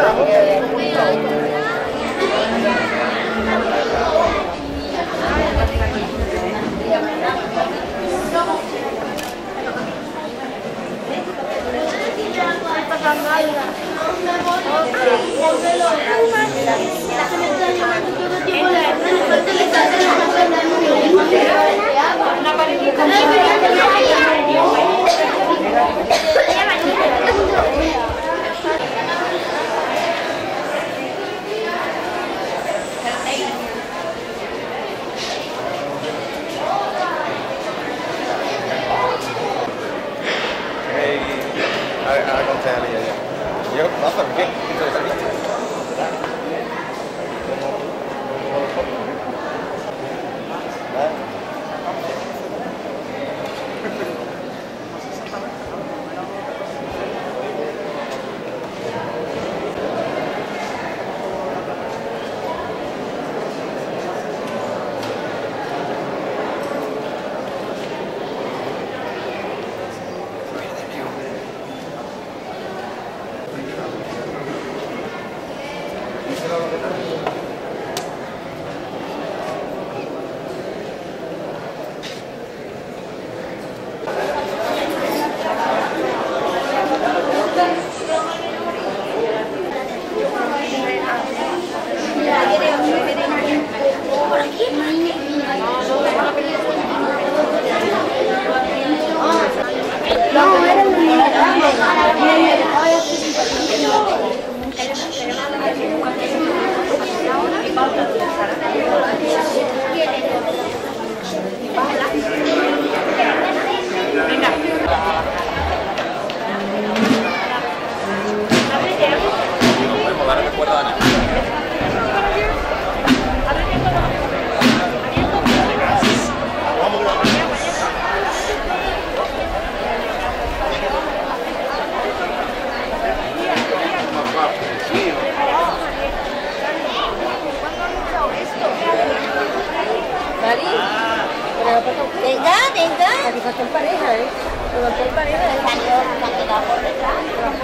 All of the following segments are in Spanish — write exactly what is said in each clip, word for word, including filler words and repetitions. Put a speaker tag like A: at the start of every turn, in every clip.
A: Venga, venga. Aquí falta en pareja, ¿eh? Pero falta en pareja, ¿eh? Se han quedado por detrás.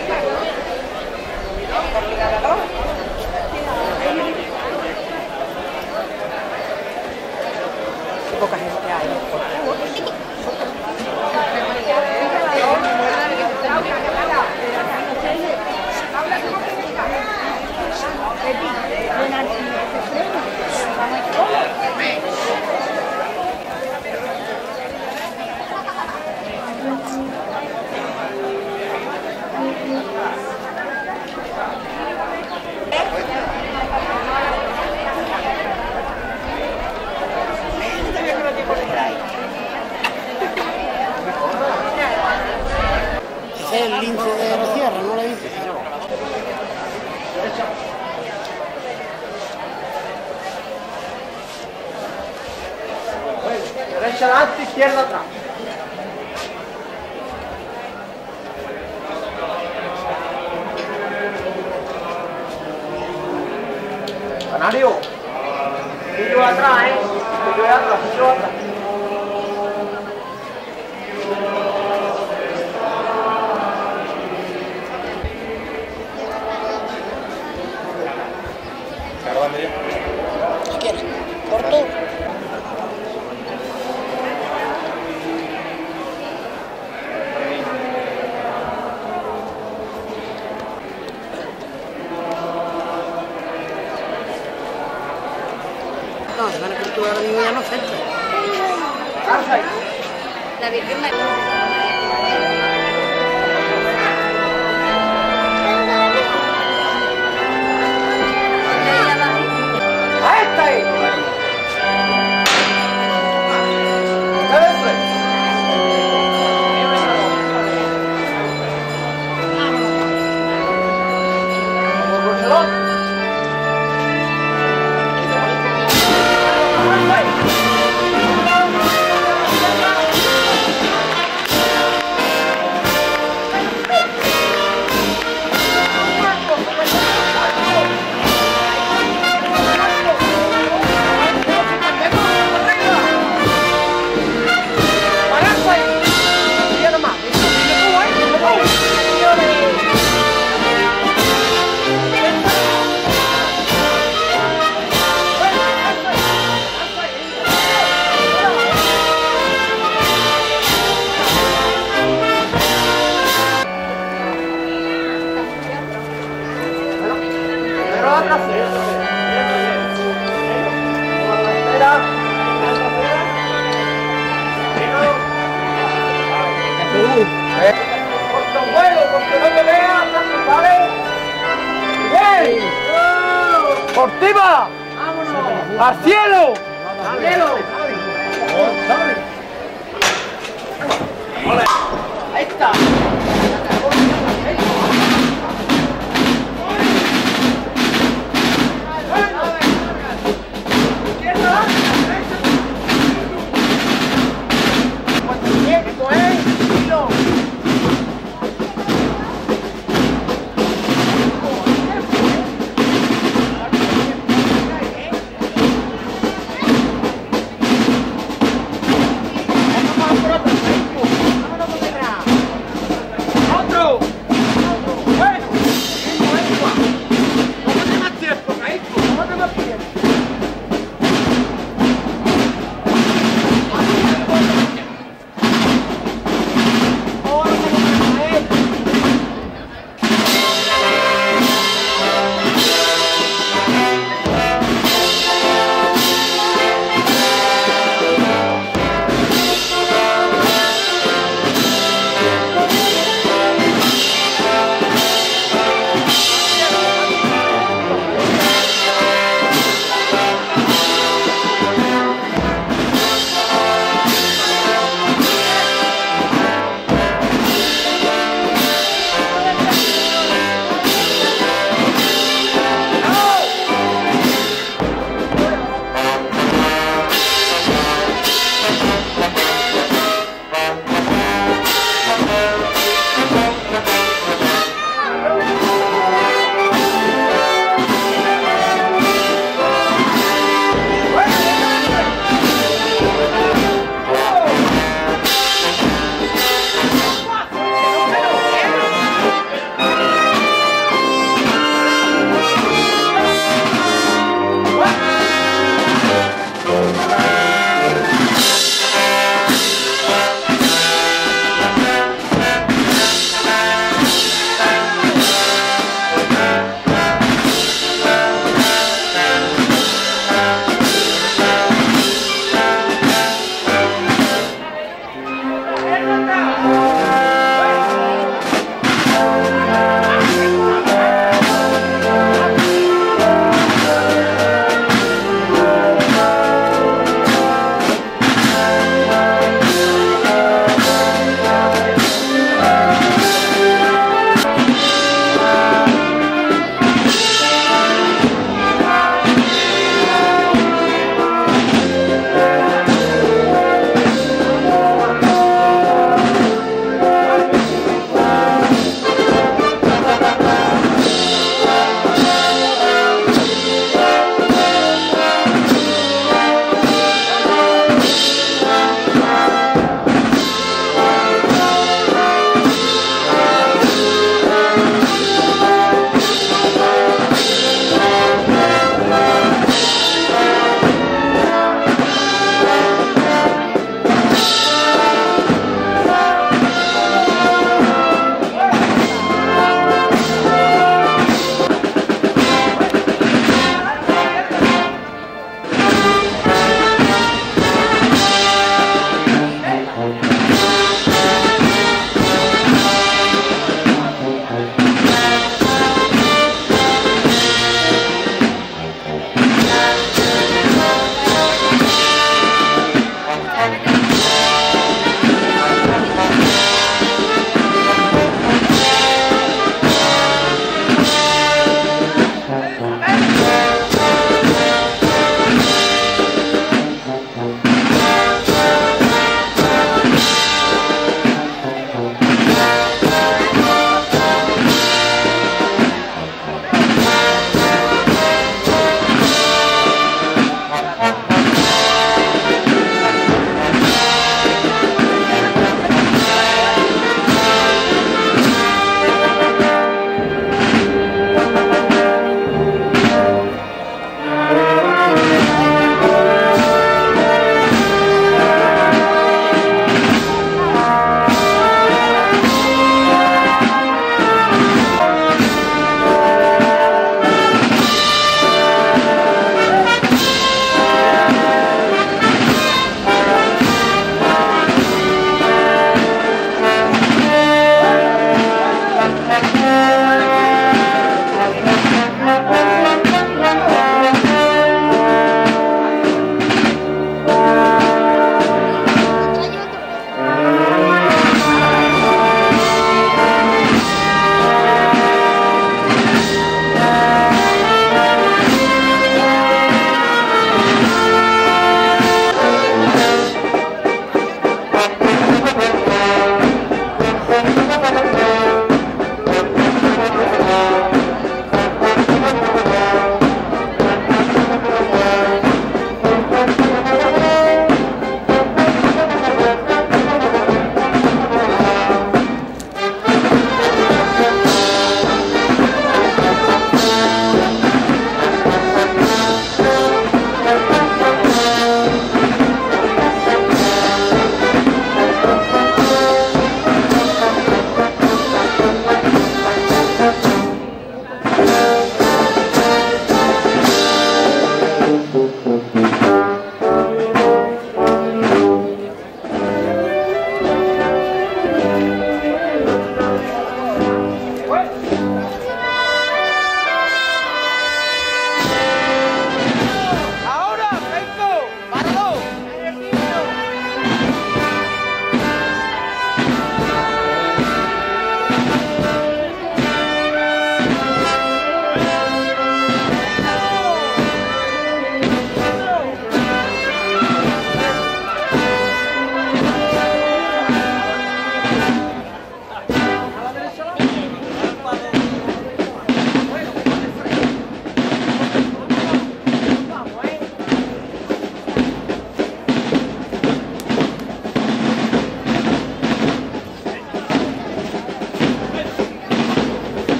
A: Qué poca gente hay.
B: Es el lince de la sierra, ¿no le dices?
C: Derecha adelante, izquierda atrás. Canario, pillo atrás, eh. Pillo atrás, pillo atrás.
B: ¿Qué quieres? ¿Corto? No, Semana Cultural ahora mismo ya no afecta.
A: La Virgen María.
C: la trasera. Por la trasera. Corta un vuelo, porque no te veas, ¿vale? ¡Bien! ¡Cortiva! ¡Vámonos! ¡Al cielo! ¡Al cielo! Ahí está.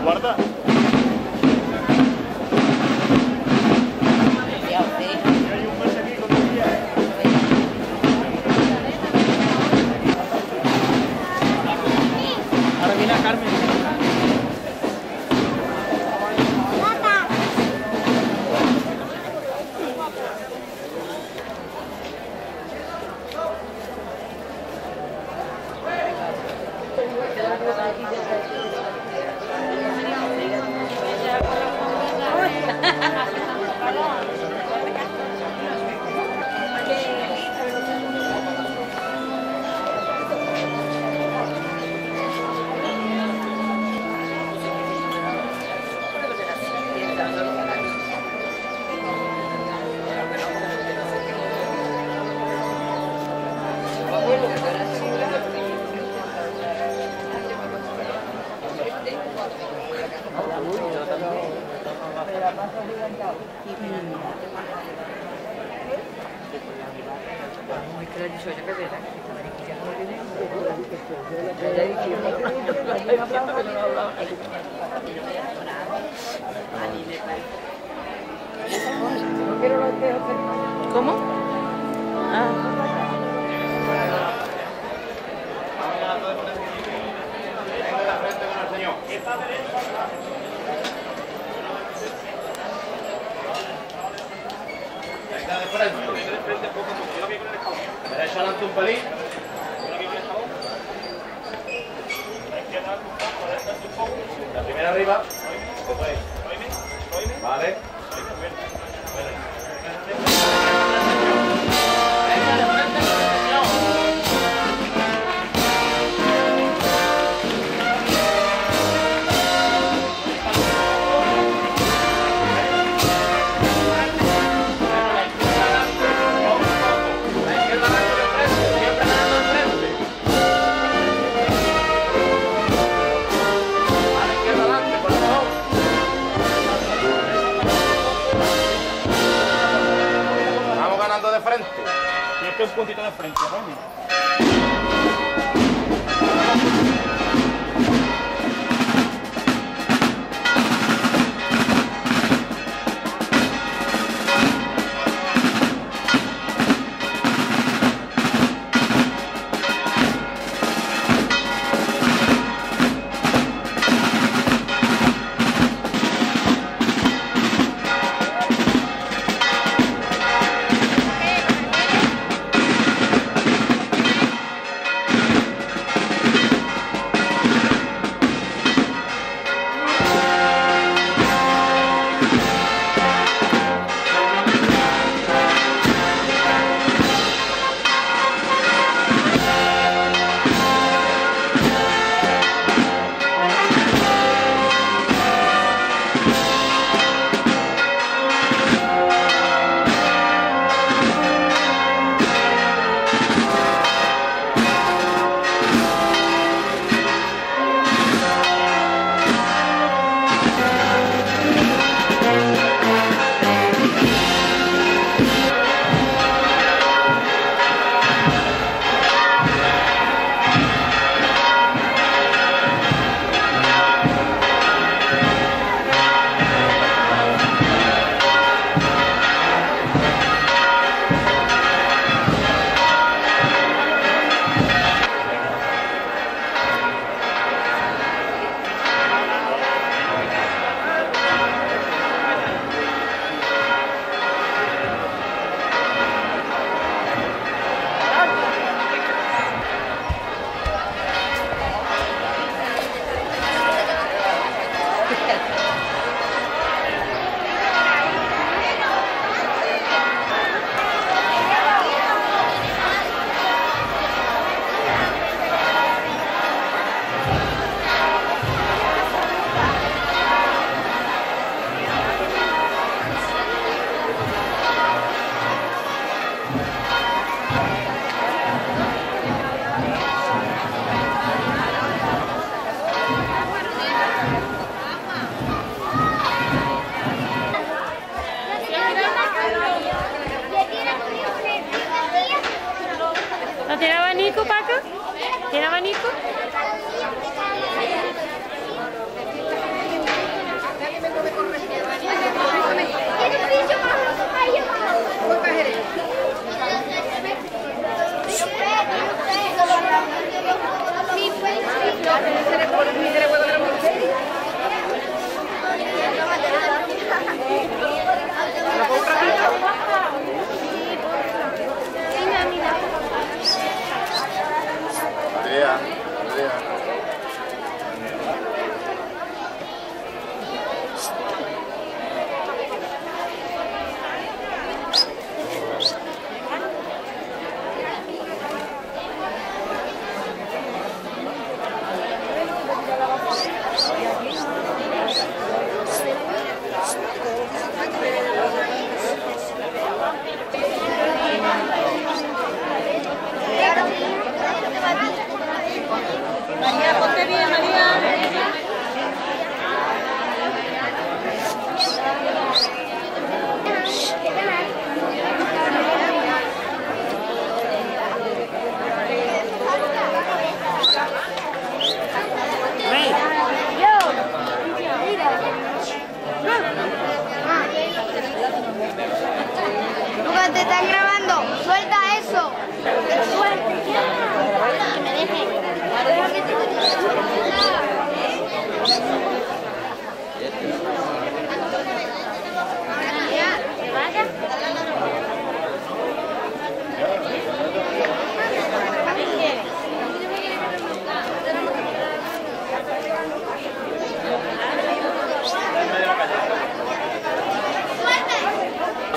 D: guarda. Ahora viene a Carmen.
E: ¿Cómo? Ah.
D: Venga de frente. Derecho adelante un pelín. La primera arriba. Vale. De frente. Siempre un puntito de frente, ¿no?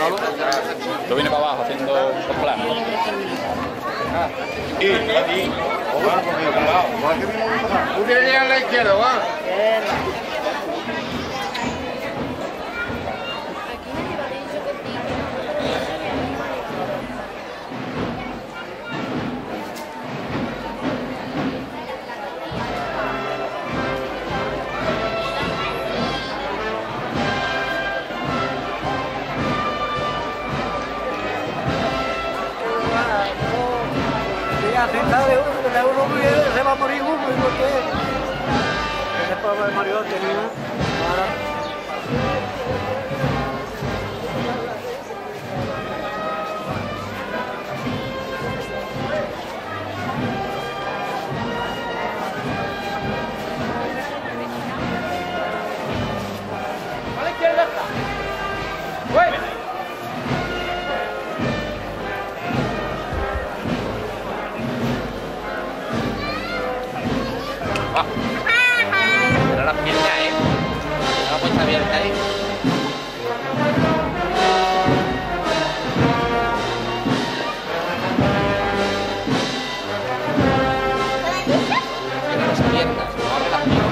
D: Tú vienes para abajo haciendo los planos.
C: Y, y, tú tienes que llegar a la izquierda, ¿va?
B: Se va a morir uno y no qué. Ese pueblo de Mario tenía para...
C: A la izquierda está. Bueno.
D: Pero las piernas, ¿eh? La puesta abierta ahí. Pero las piernas, no abre las piernas.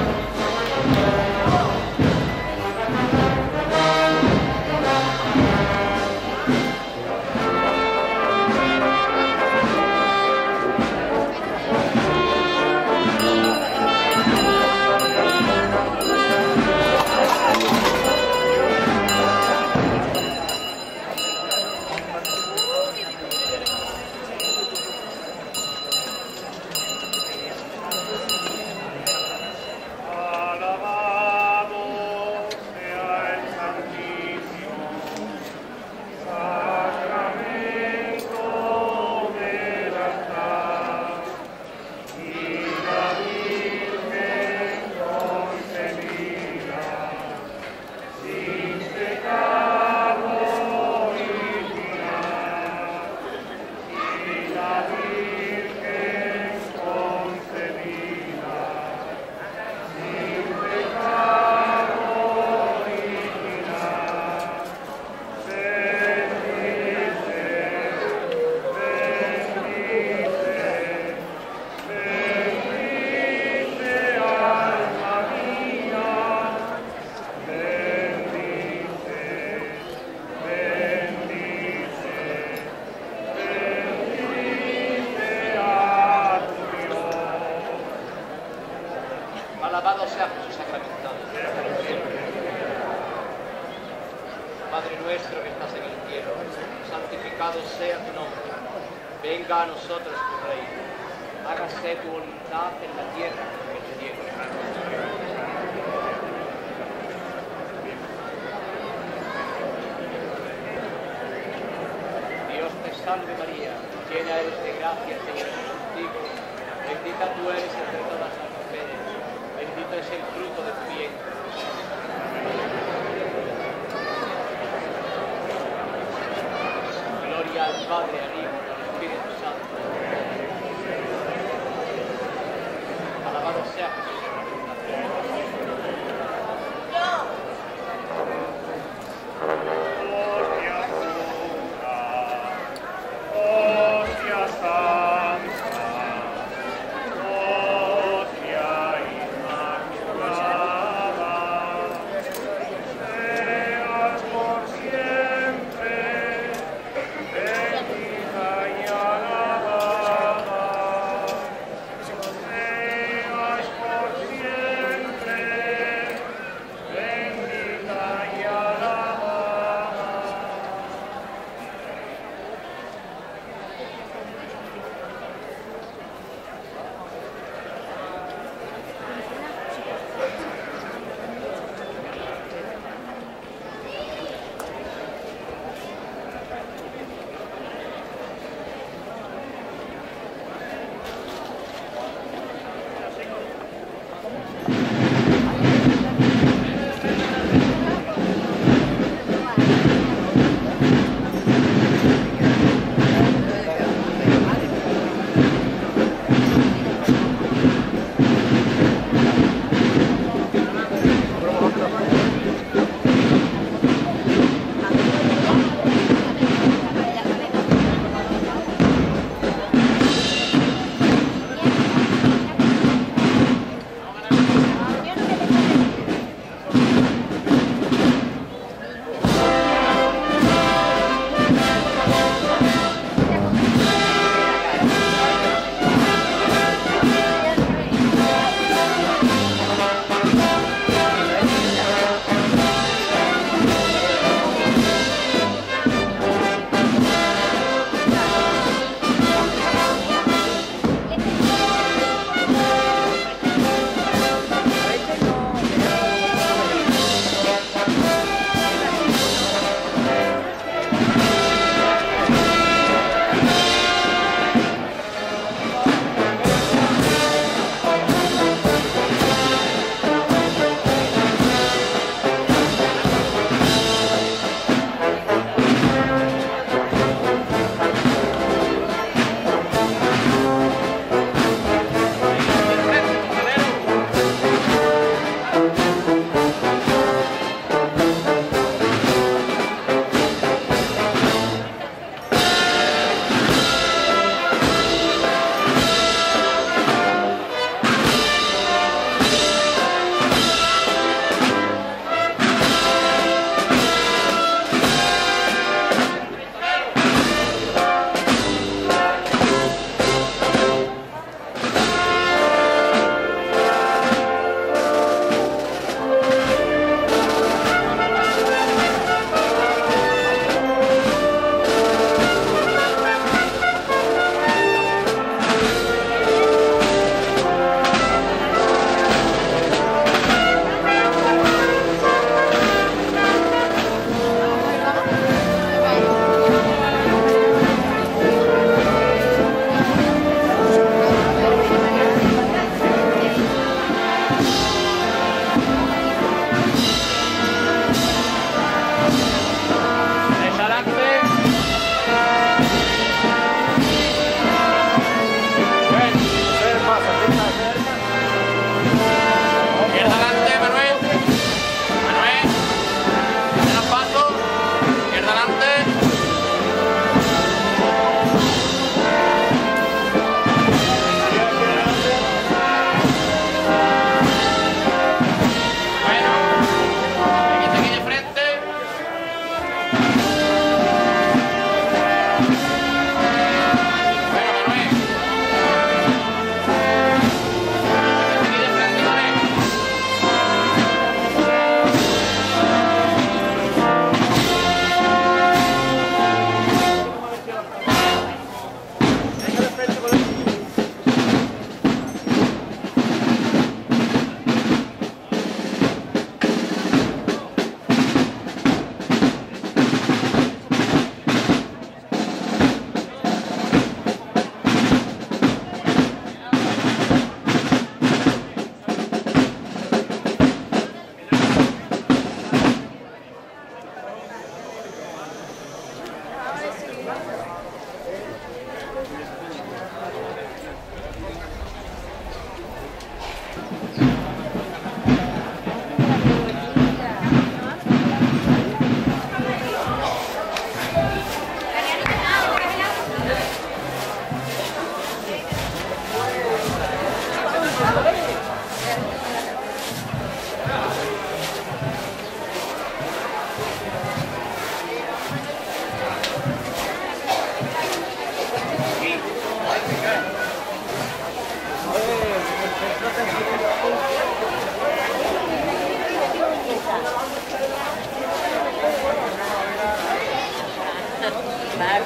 F: Alabado sea Jesús sacramentado. Padre nuestro que estás en el cielo, santificado sea tu nombre. Venga a nosotros tu reino. Hágase tu voluntad en la tierra como en el cielo. Dios te salve María, llena eres de gracia, el Señor es contigo. Bendita tú eres entre todas las mujeres. Bendito es el fruto de tu vientre. Gloria al Padre, al Hijo y al Espíritu Santo. Alabado sea Jesús.
C: Hostia Santa, hostia Inmaculada, seas por siempre bendita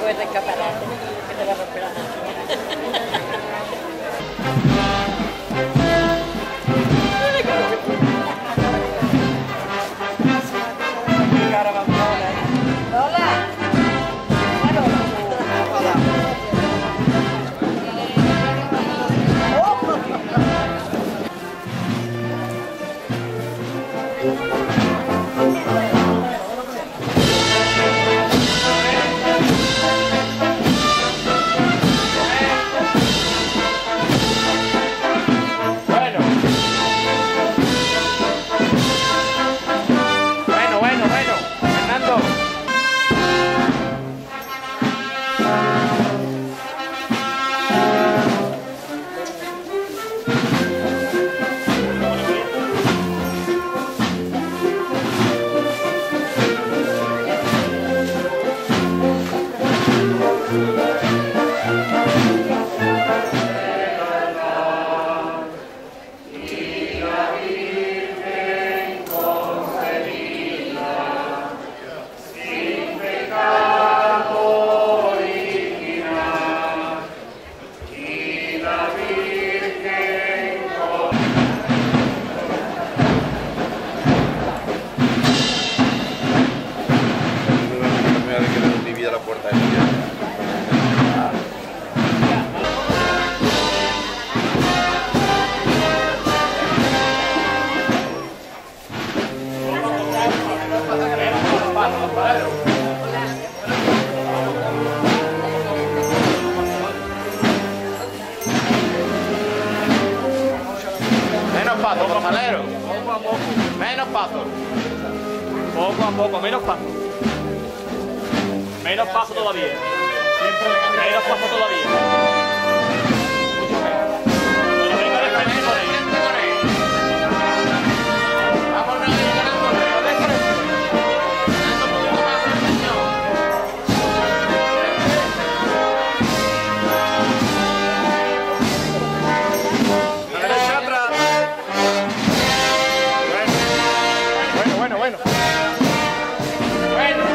A: el escaparate, que te va a romper la máquina.
D: Menos paso, costalero.
C: Poco a poco.
D: Menos paso.
C: Poco a poco, menos paso. Menos paso todavía. Menos paso todavía. Mucho menos. Bueno, venga de frente con él.
D: Vamos, Nadie, ganándole. De frente. Ganando un poquito más con el señor. La derecha atrás. Bueno, bueno, bueno. Bueno.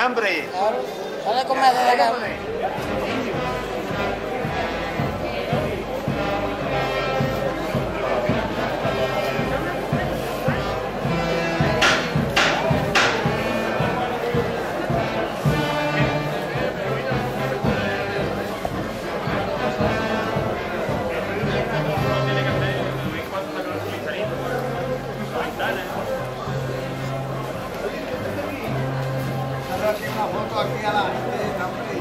B: hambre.
A: ¿Dónde comer de acá?
B: Una foto aquí a la gente de hambre.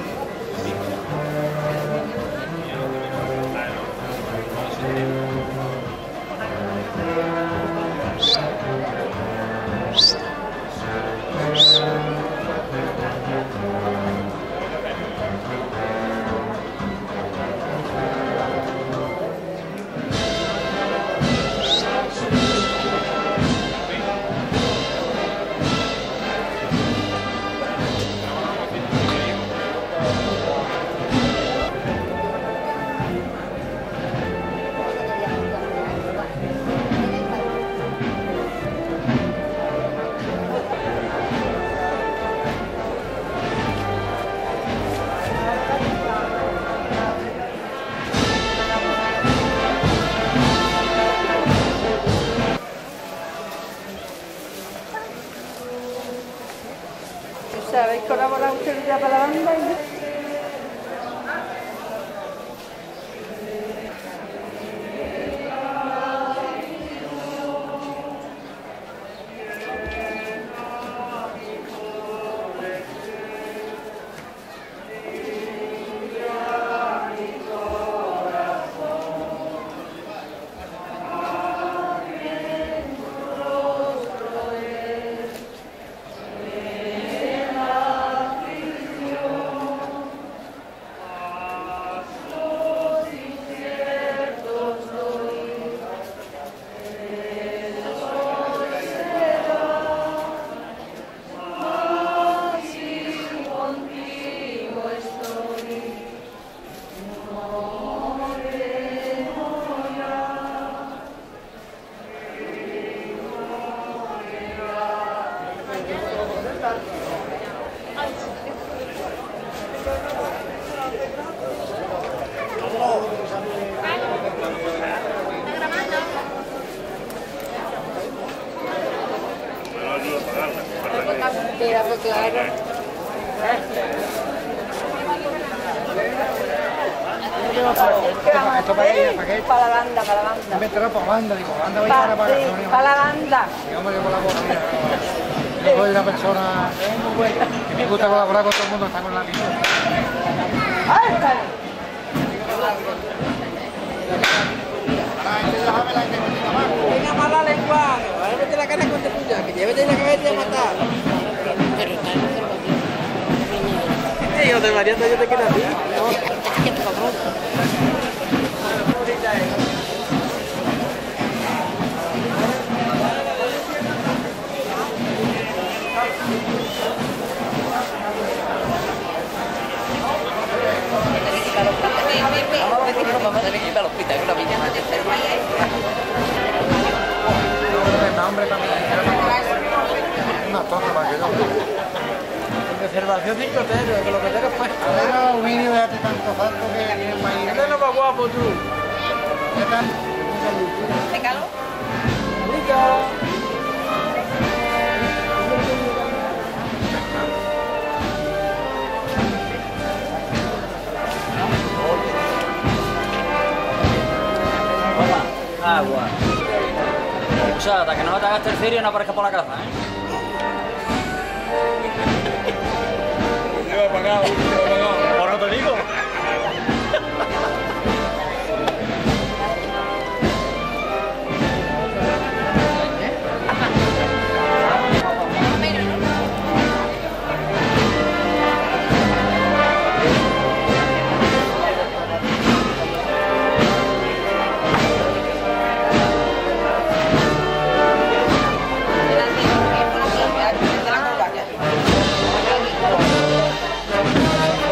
E: ¿Sabéis colaborar ustedes ya para la banda? Mira, pues claro.
C: Esto para ella, ¿para qué?
E: Para la banda, para la banda.
C: Me trae para banda, digo, banda voy
E: Pa-
C: para
E: sí,
C: para
E: para la banda.
C: Digamos yo colaboro, mira. Yo soy una persona que me gusta colaborar con todo el mundo, está con la misma.
A: Venga, mala lengua. Ahora mete la cara con tu puya, que llévete la cabeza y matar. Ey, yo te María, yo te quiero a ti.
C: Hombre, también. Una torta para que yo.
A: Reservación cinco teros, que lo que tengas pues.
C: Ahora un vídeo de hace tanto salto que viene más ahí.
A: Este es lo más guapo tú.
C: ¿Qué tal?
E: ¿Te calor?
G: Agua. O sea, hasta que no te hagas tercerio no aparezca por la casa, ¿eh?
D: Yo he pagado, yo he pagado.
G: ¿O no te digo?
A: Delante, por la corbata.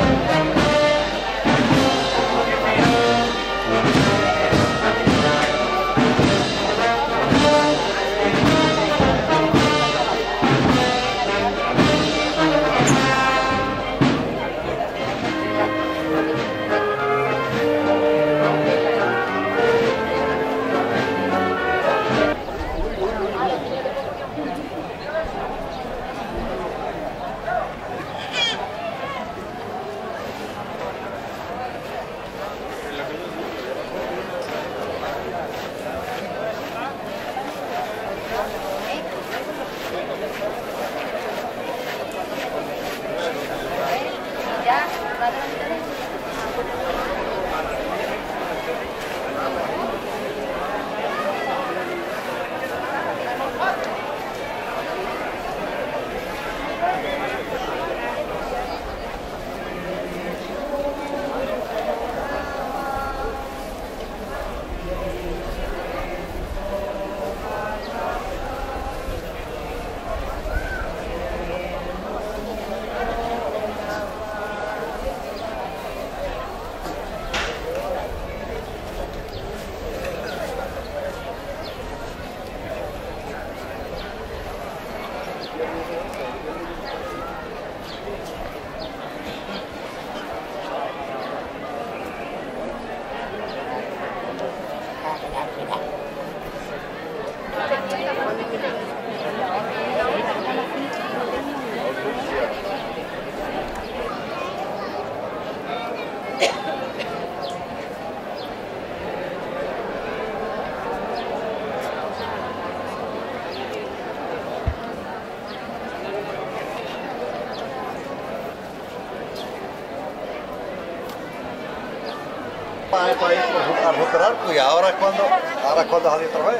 H: A recuperar, pues ahora es cuando, ahora es cuando salí otra vez.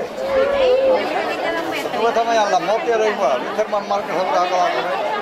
H: Tú ves también a las motos era igual, ¿viste el más mal que se va a acabar con él?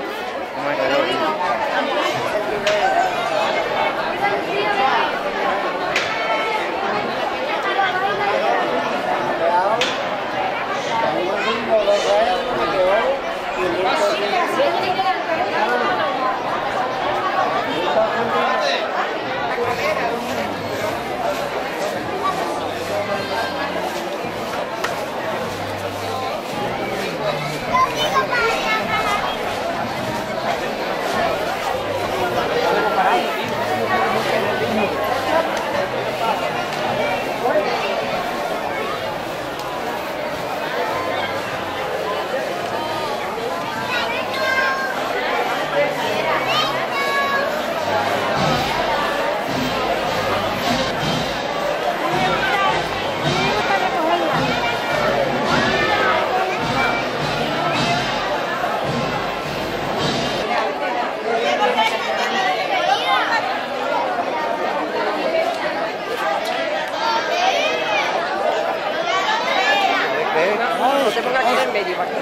E: No te pongas aquí en el medio, para que...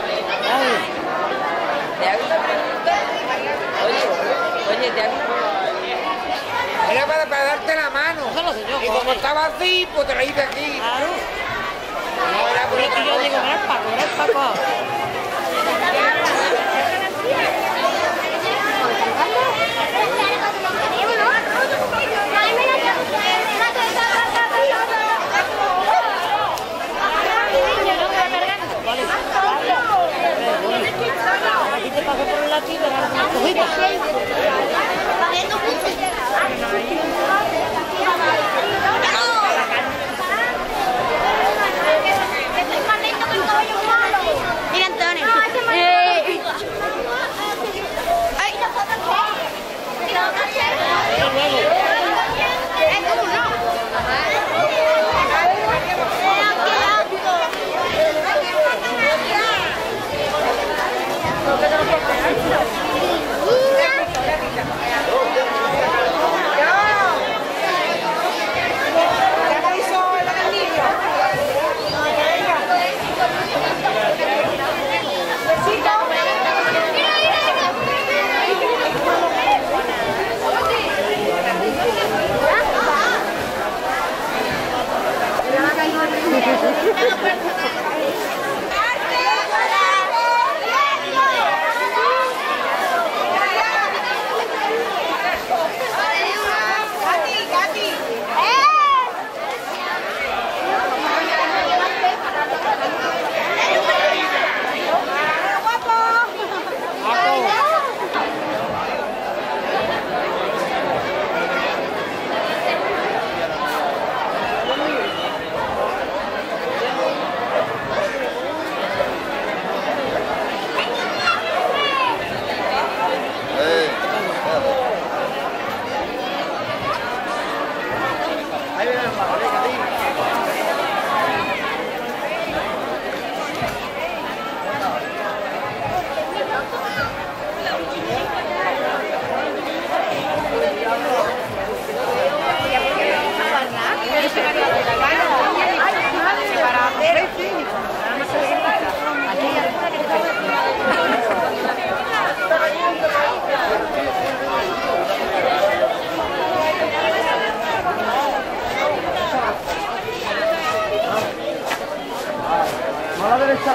E: ¿Te hago una pregunta? Oye, oye, te hago una pregunta.
C: Era para, para darte la mano. Y como estaba así, pues te la hice aquí.
I: Claro.
C: No era por otra
I: Yo
C: cosa.
I: digo, era el Paco, era el Paco. Aquí te paso por un latido, era una cosita.
A: Mira,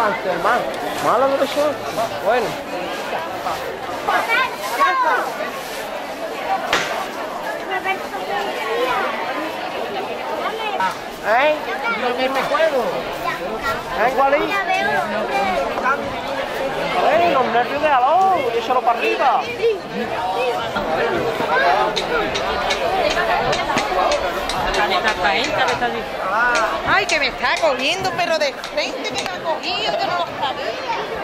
C: antes, hermano. Mala dirección. Bueno. ¿Eh? Yo ni me acuerdo. ¿Eh, cuál es? ¡Eh, los nervios de aló! ¡Échalo para arriba!
E: Ay, que me está cogiendo, pero de frente que me ha cogido, que no lo sabía.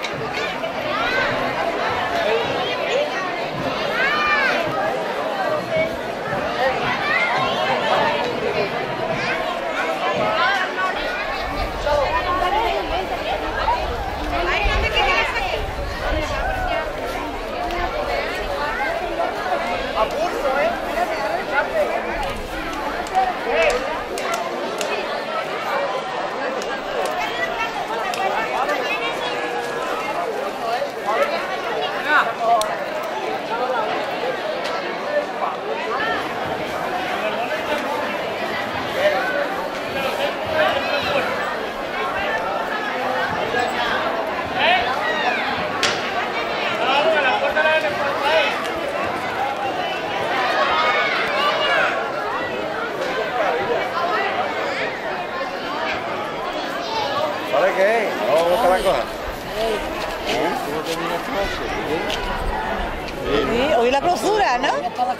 H: ¿Vale qué? ¿Vamos a buscar la cosa?
E: Sí, hoy la clausura, ¿no?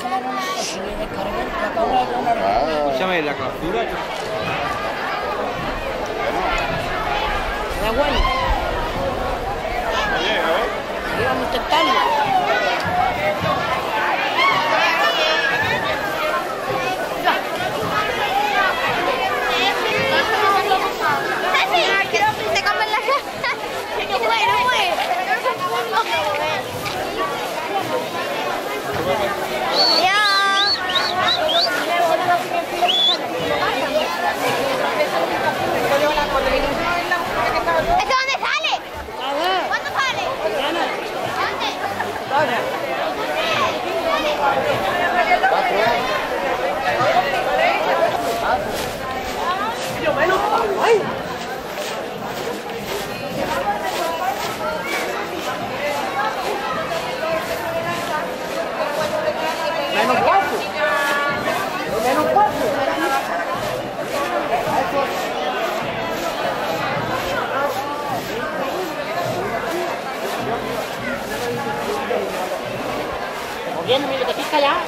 B: Escúchame, la clausura.
I: Era bueno. Íbamos a intentarlo.
A: ¿Eso dónde sale? ¿Cuándo sale? ¿Dónde?
C: Menos cuatro. Menos cuatro.
I: Moviendo, mire, que pica ya.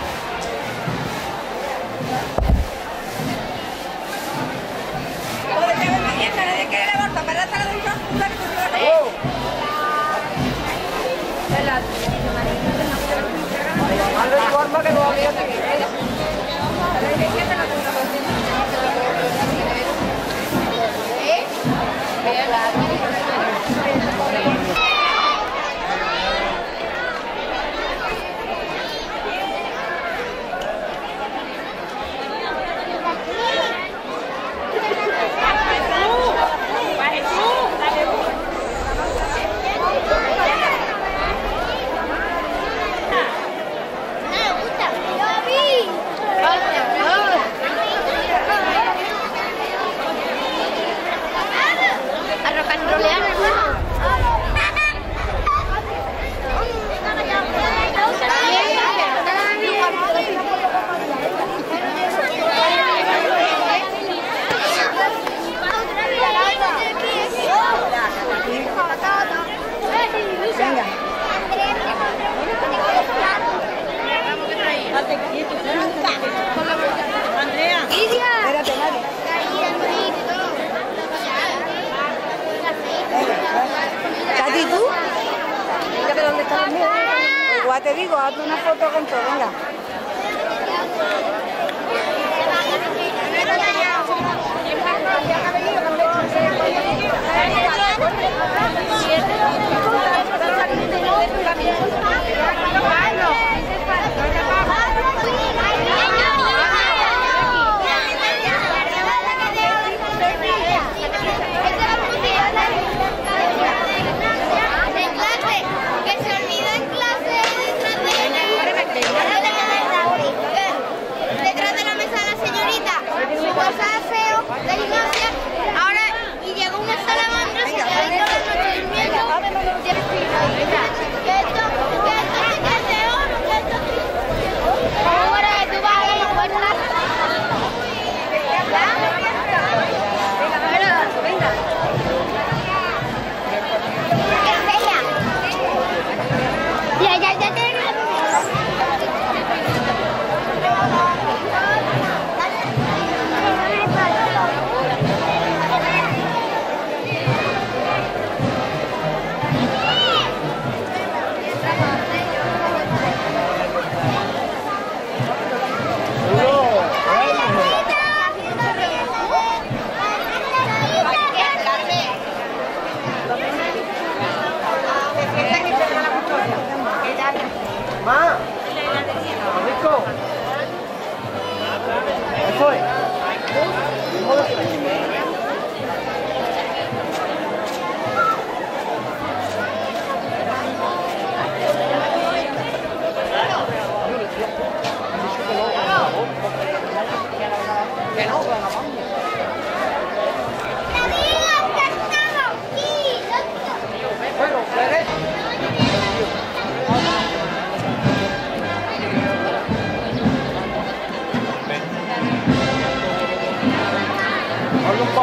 E: Andrea, espérate, nadie. ¿Tati, tú? Fíjate dónde está el mío. Igual te digo, hazte una foto con todo, venga.
A: En clase, que se olvida en clase.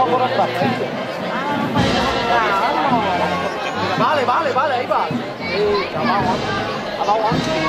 C: vamos por atrás. Vale, vale, vale, ahí va. Sí, vamos, vamos.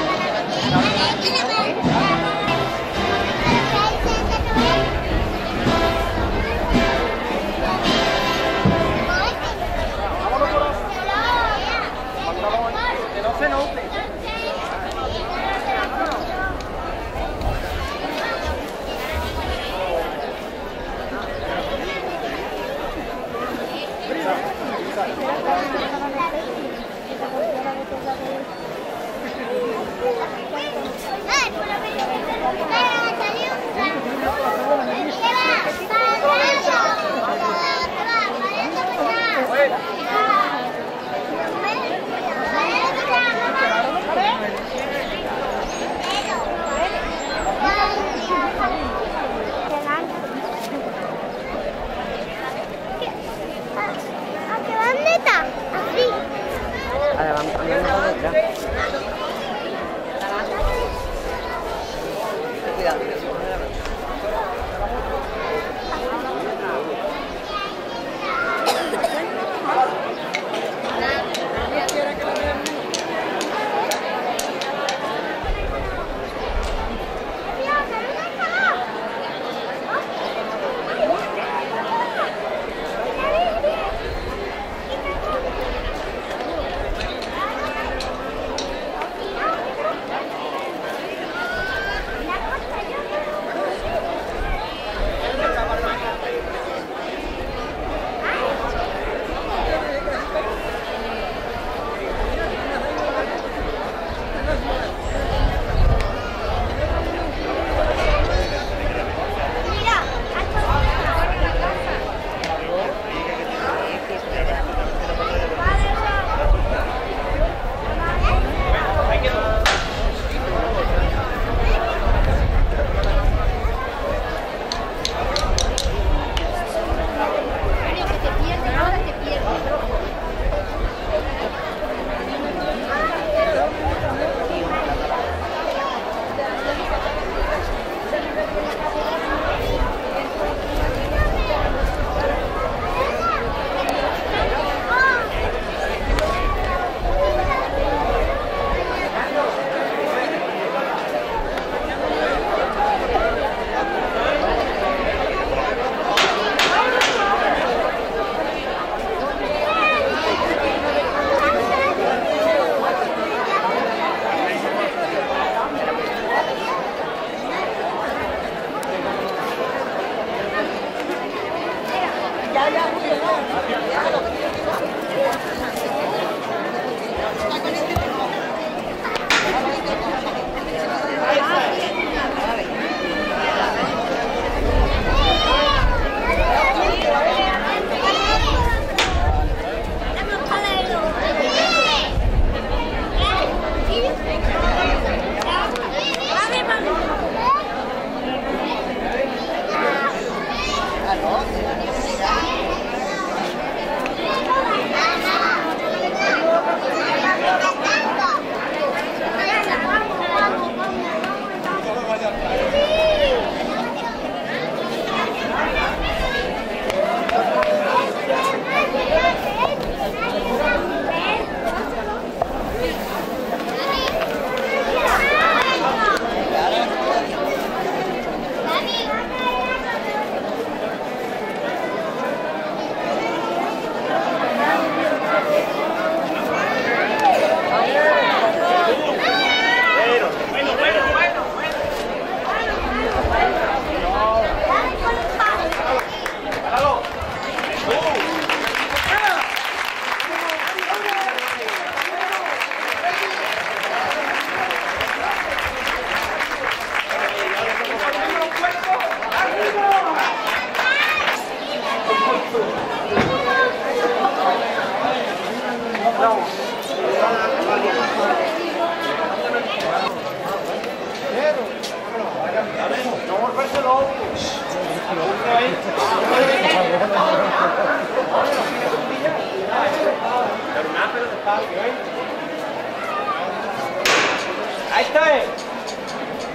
C: Ahí está, eh.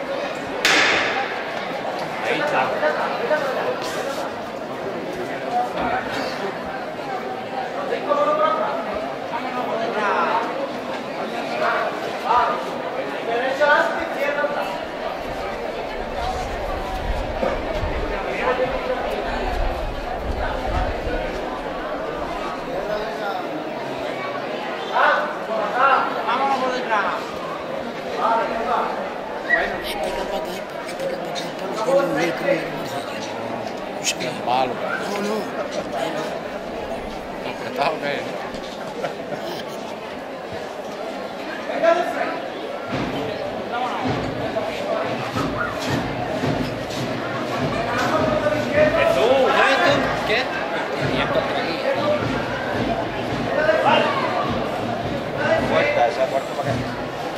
C: Ahí está.
D: Vámonos por detrás.
I: Este capataz, este capataz por los micro y el
D: Malo.
I: No, no.
D: ¿Apretado qué? Jesús, ¿qué? Y esto aquí.
H: Puerta, esa puerta para acá.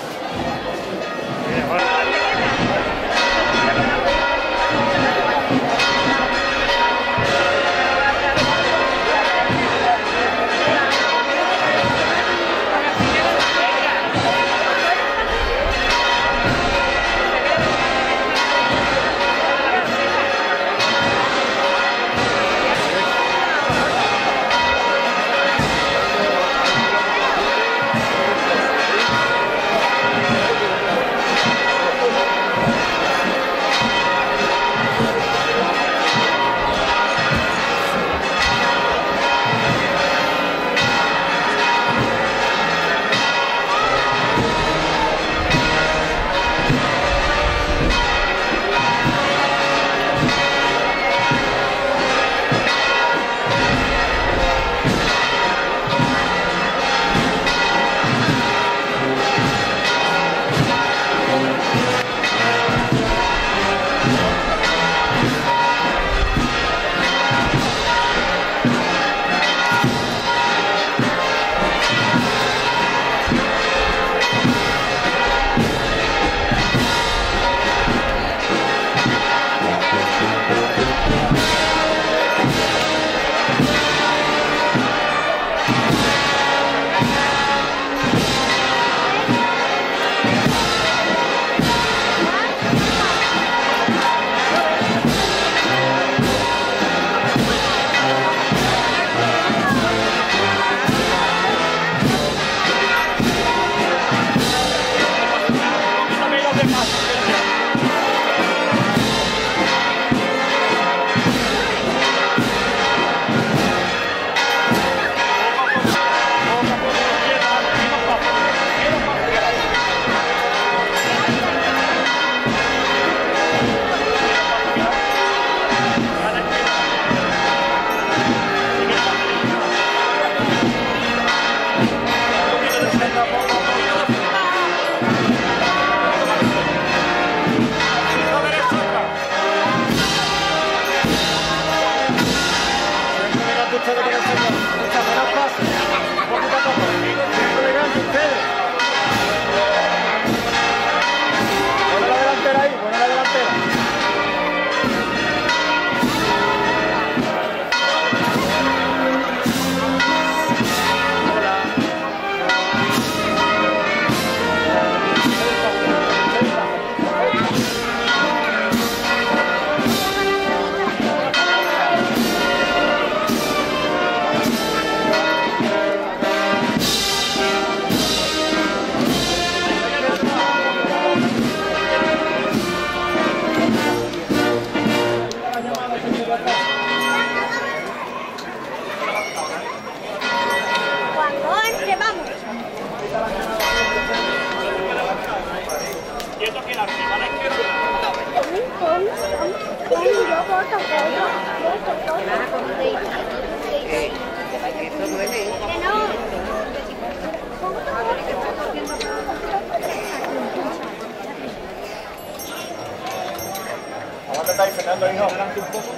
C: ¿Cómo te estáis sacando, hijo? Adelante un poco.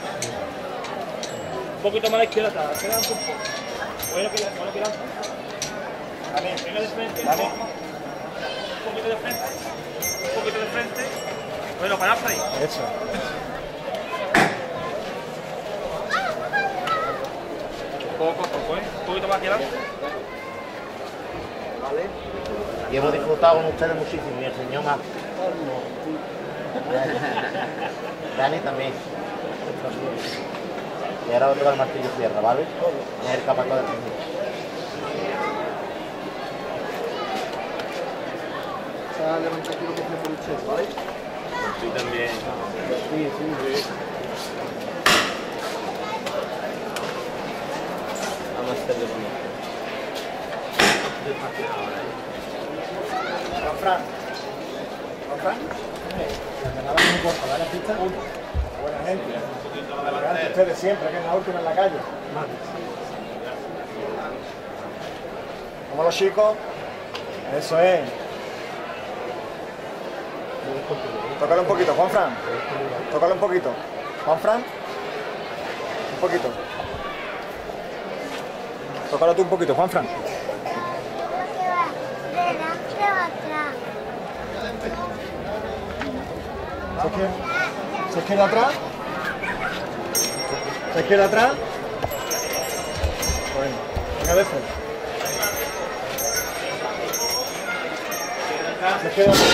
C: Un poquito más a la izquierda, adelante un poco. Bueno, que bueno, que Dani, venga de frente. Dani. Un poquito de frente. Un poquito de frente. Bueno, parad por ahí. Eso. Poco a poco, ¿eh? Un poquito más hacia adelante.
J: Vale. Y hemos disfrutado con ustedes muchísimo y el señor más. Dani también. Y ahora otro del martillo cierra, ¿vale? Es el capataz del señor.
B: a levantar aquí lo que me por usted, ¿vale?
C: Tú también.
B: Sí, sí, sí.
C: Vamos a hacerlo conmigo.
B: Juan Fran. Juan Fran. La ganada no importa, ¿vale? La pista uno. Buena gente. Elegante ustedes siempre, que es la última en la calle. Vámonos, chicos. Eso es. Tócale un poquito, Juan Fran. Tócale un poquito. Juan Fran. Un poquito. Tócalo tú un poquito, Juan Fran. ¿Se queda atrás? ¿Se queda atrás? Bueno, venga de frente. Se queda atrás.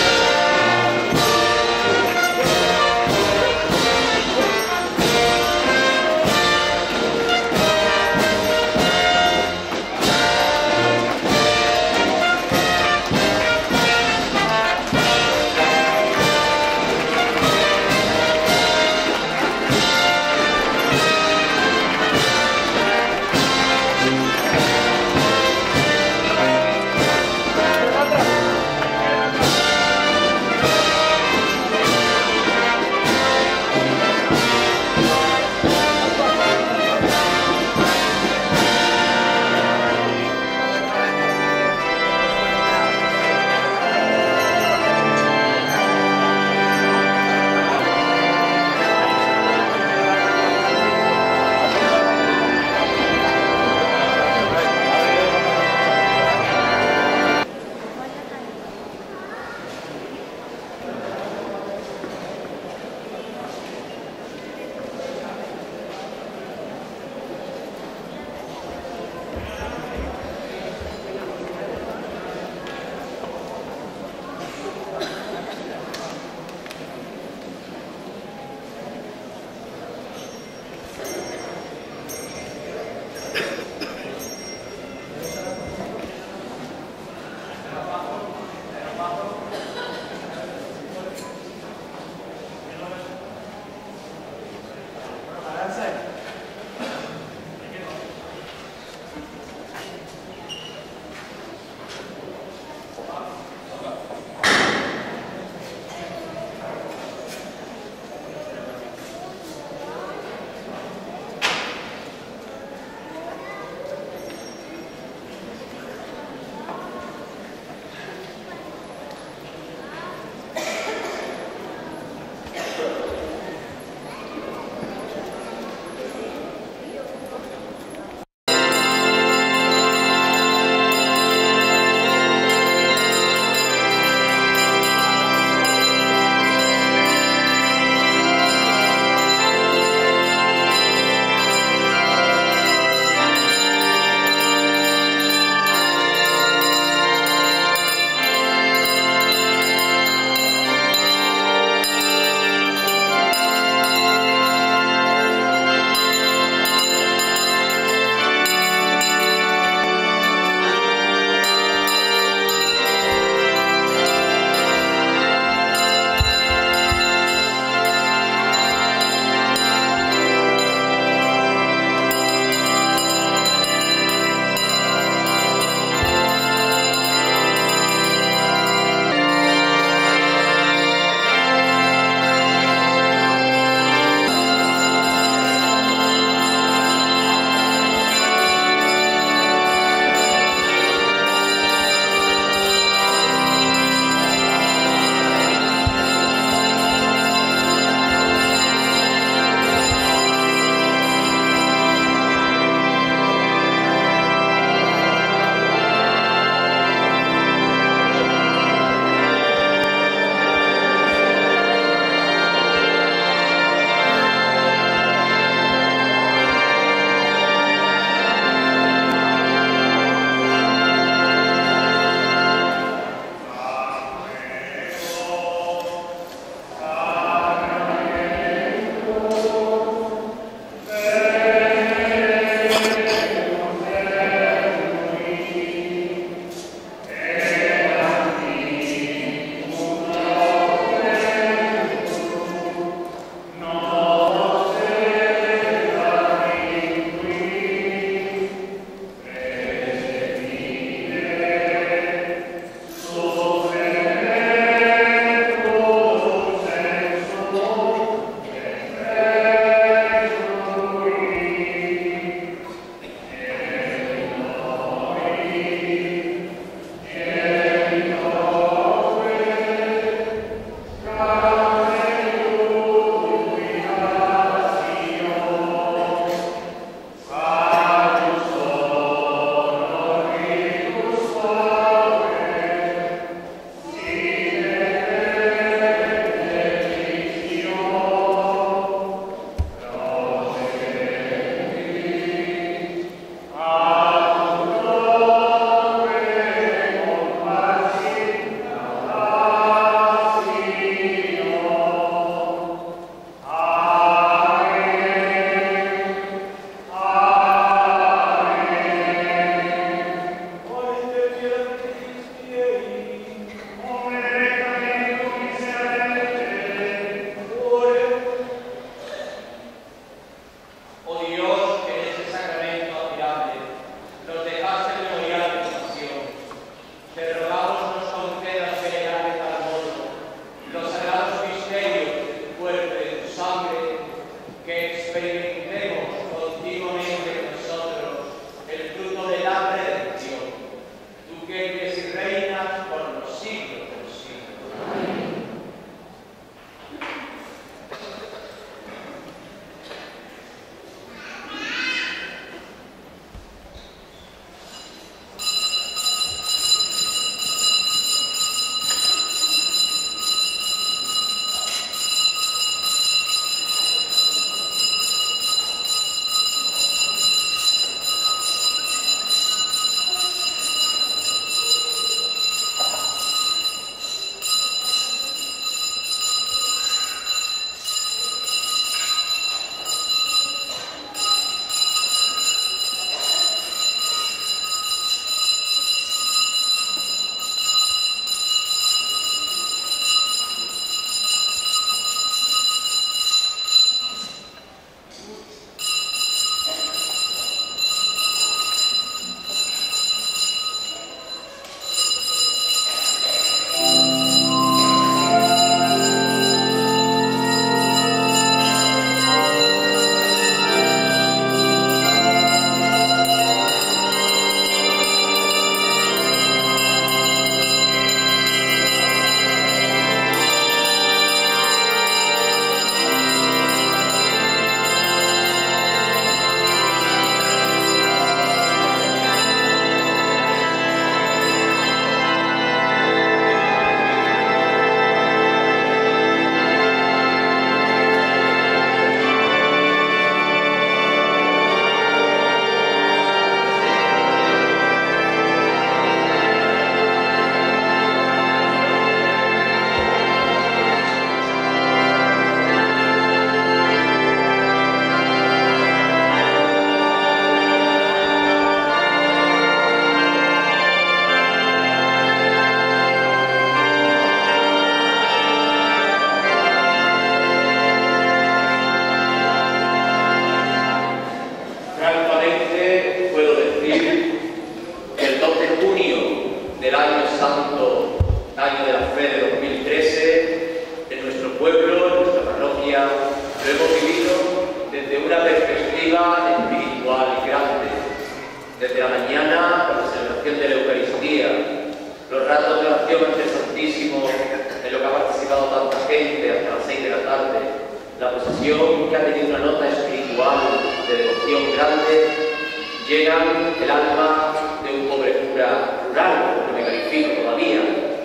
F: la mañana, con la celebración de la Eucaristía, los ratos de oración ante el Santísimo, en lo que ha participado tanta gente hasta las seis de la tarde, la procesión que ha tenido una nota espiritual de devoción grande, llenan el alma de un pobre cura rural, que me califico todavía.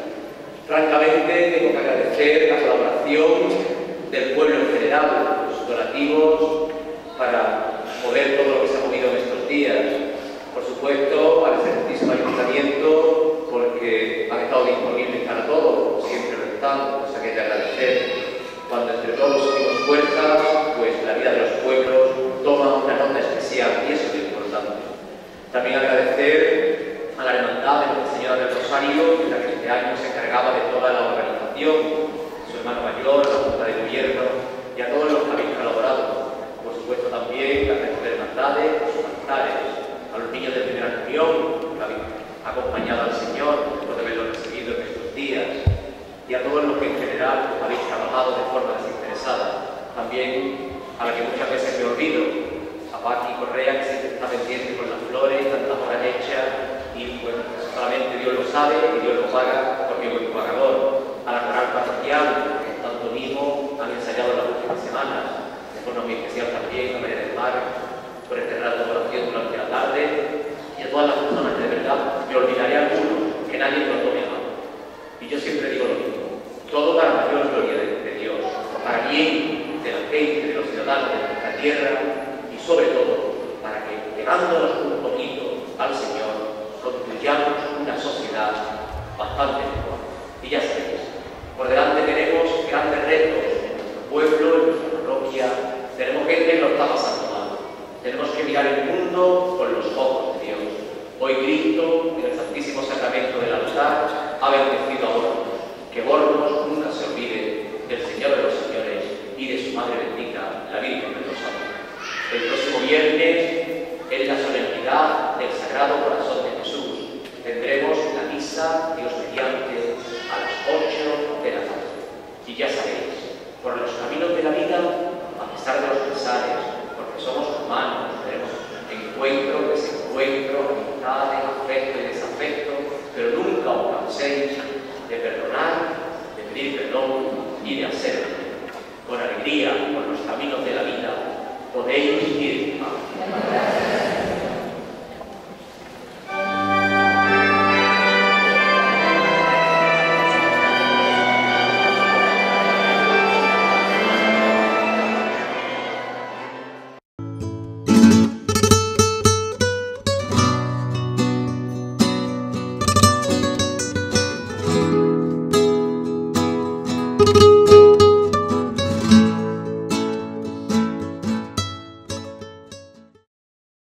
F: Francamente, tengo que agradecer la colaboración del pueblo en general, los donativos, para mover todo lo que se ha movido en estos días. Por supuesto, al Santísimo Ayuntamiento, porque han estado disponibles para todo, siempre restando, cosa que hay que agradecer. Cuando entre todos unimos fuerzas, pues la vida de los pueblos toma una nota especial, y eso es lo importante. También agradecer a la Hermandad de Nuestra Señora del Rosario, que la que este año se encargaba de toda la organización, su hermano mayor, la Junta de Gobierno, y a todos los que habéis colaborado. Por supuesto también a las hermandades, a sus altares, a los niños de primera comunión, que habéis acompañado al Señor después de haberlo recibido en estos días, y a todos los que en general habéis trabajado de forma desinteresada. También a la que muchas veces me olvido, a Paqui Correa, que siempre está pendiente con las flores, tantas horas hechas, y pues solamente Dios lo sabe y Dios lo paga porque es un pagador. A la coral parroquial, que tanto mismo han ensayado las últimas semanas, de forma muy especial también a María del Mar, por este rato de oración durante la tarde, y a todas las personas que de verdad me olvidaré a algunos, que nadie lo tome a mano. Y yo siempre digo lo mismo, todo para mayor gloria de, de Dios, para bien de la gente, de los ciudadanos de nuestra tierra, y sobre todo para que, pegándonos un poquito al Señor, construyamos una sociedad bastante mejor. Y ya sabéis, por delante tenemos grandes retos en nuestro pueblo, en nuestra parroquia, tenemos gente que lo está pasando mal, tenemos que mirar el mundo con los ojos de Dios. Hoy Cristo, en el Santísimo Sacramento del altar, ha bendecido a Hornos, que Hornos nunca se olvide del Señor de los Señores y de su Madre bendita, la Virgen del Rosario. El próximo viernes, en la solemnidad del Sagrado Corazón de Jesús, tendremos la misa, Dios mediante, a las ocho de la tarde. Y ya sabéis, por los caminos de la vida, a pesar de los pesares, porque somos humanos, tenemos encuentro, desencuentro, amistades, afecto y desafecto, pero nunca os canséis de perdonar, de pedir perdón y de hacer con alegría por los caminos de la vida. Podéis ir a